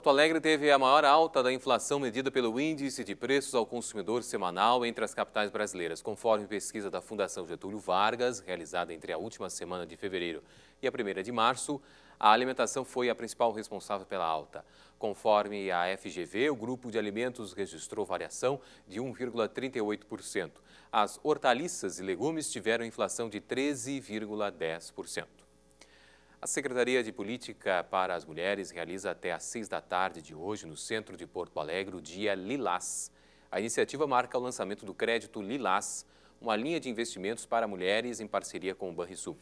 Porto Alegre teve a maior alta da inflação medida pelo Índice de Preços ao Consumidor semanal entre as capitais brasileiras, conforme pesquisa da Fundação Getúlio Vargas, realizada entre a última semana de fevereiro e a 1ª de março. A alimentação foi a principal responsável pela alta. Conforme a FGV, o grupo de alimentos registrou variação de 1,38%. As hortaliças e legumes tiveram inflação de 13,10%. A Secretaria de Política para as Mulheres realiza até às 6 da tarde de hoje, no centro de Porto Alegre, o Dia Lilás. A iniciativa marca o lançamento do Crédito Lilás, uma linha de investimentos para mulheres em parceria com o Banrisul.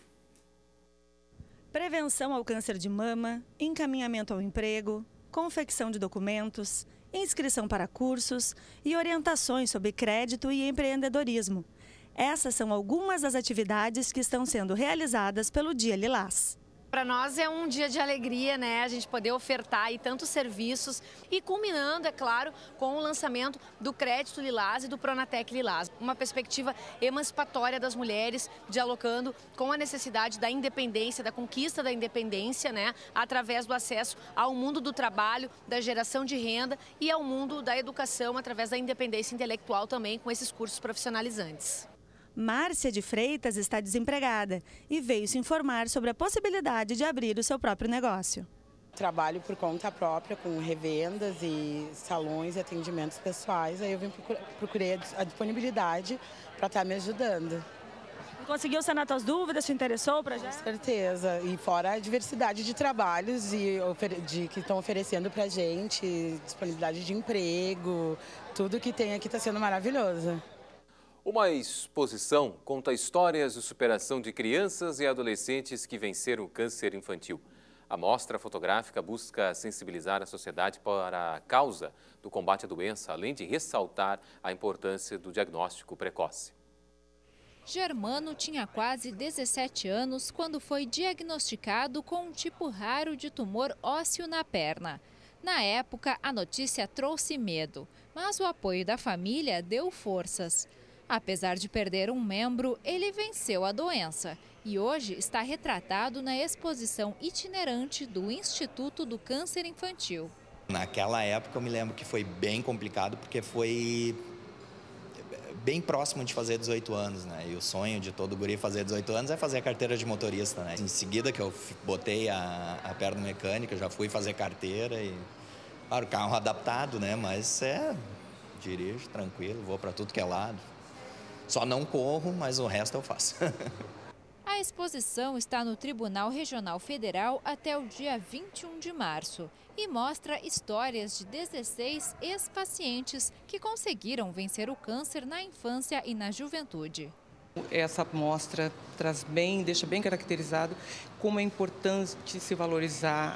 Prevenção ao câncer de mama, encaminhamento ao emprego, confecção de documentos, inscrição para cursos e orientações sobre crédito e empreendedorismo. Essas são algumas das atividades que estão sendo realizadas pelo Dia Lilás. Para nós é um dia de alegria, né? A gente poder ofertar aí tantos serviços e culminando, é claro, com o lançamento do Crédito Lilás e do Pronatec Lilás. Uma perspectiva emancipatória das mulheres, dialogando com a necessidade da independência, da conquista da independência, né? Através do acesso ao mundo do trabalho, da geração de renda e ao mundo da educação, através da independência intelectual também, com esses cursos profissionalizantes. Márcia de Freitas está desempregada e veio se informar sobre a possibilidade de abrir o seu próprio negócio. Trabalho por conta própria com revendas e salões e atendimentos pessoais. Aí eu procurei a disponibilidade para estar me ajudando. Conseguiu sanar suas dúvidas? Se interessou para já? Com certeza. E fora a diversidade de trabalhos que estão oferecendo para a gente, disponibilidade de emprego, tudo que tem aqui está sendo maravilhoso. Uma exposição conta histórias de superação de crianças e adolescentes que venceram o câncer infantil. A mostra fotográfica busca sensibilizar a sociedade para a causa do combate à doença, além de ressaltar a importância do diagnóstico precoce. Germano tinha quase 17 anos quando foi diagnosticado com um tipo raro de tumor ósseo na perna. Na época, a notícia trouxe medo, mas o apoio da família deu forças. Apesar de perder um membro, ele venceu a doença e hoje está retratado na exposição itinerante do Instituto do Câncer Infantil. Naquela época eu me lembro que foi bem complicado porque foi bem próximo de fazer 18 anos, né? E o sonho de todo guri fazer 18 anos é fazer a carteira de motorista, né? Em seguida que eu botei a perna mecânica, já fui fazer carteira e, claro, carro adaptado, né? Mas dirijo tranquilo, vou para tudo que é lado. Só não corro, mas o resto eu faço. A exposição está no Tribunal Regional Federal até o dia 21 de março e mostra histórias de 16 ex-pacientes que conseguiram vencer o câncer na infância e na juventude. Essa mostra deixa bem caracterizado como é importante se valorizar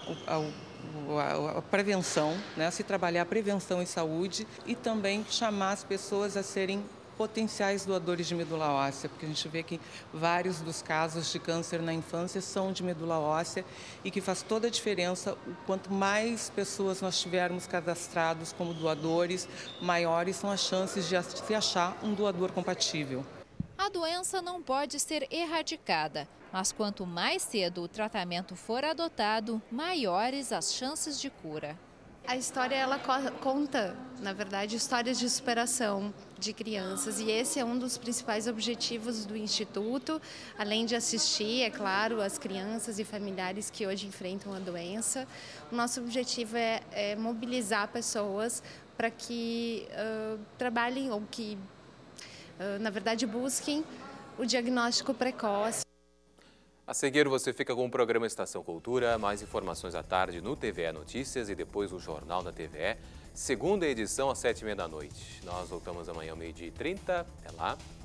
a prevenção, né? Se trabalhar a prevenção e saúde e também chamar as pessoas a serem potenciais doadores de medula óssea, porque a gente vê que vários dos casos de câncer na infância são de medula óssea e que faz toda a diferença. Quanto mais pessoas nós tivermos cadastrados como doadores, maiores são as chances de se achar um doador compatível. A doença não pode ser erradicada, mas quanto mais cedo o tratamento for adotado, maiores as chances de cura. A história, ela conta, na verdade, histórias de superação de crianças e esse é um dos principais objetivos do Instituto, além de assistir, é claro, as crianças e familiares que hoje enfrentam a doença. O nosso objetivo é mobilizar pessoas para que trabalhem ou que, na verdade, busquem o diagnóstico precoce. A seguir, você fica com o programa Estação Cultura, mais informações à tarde no TVE Notícias e depois o Jornal da TVE, segunda edição às 7h30 da noite. Nós voltamos amanhã ao 12h30. Até lá.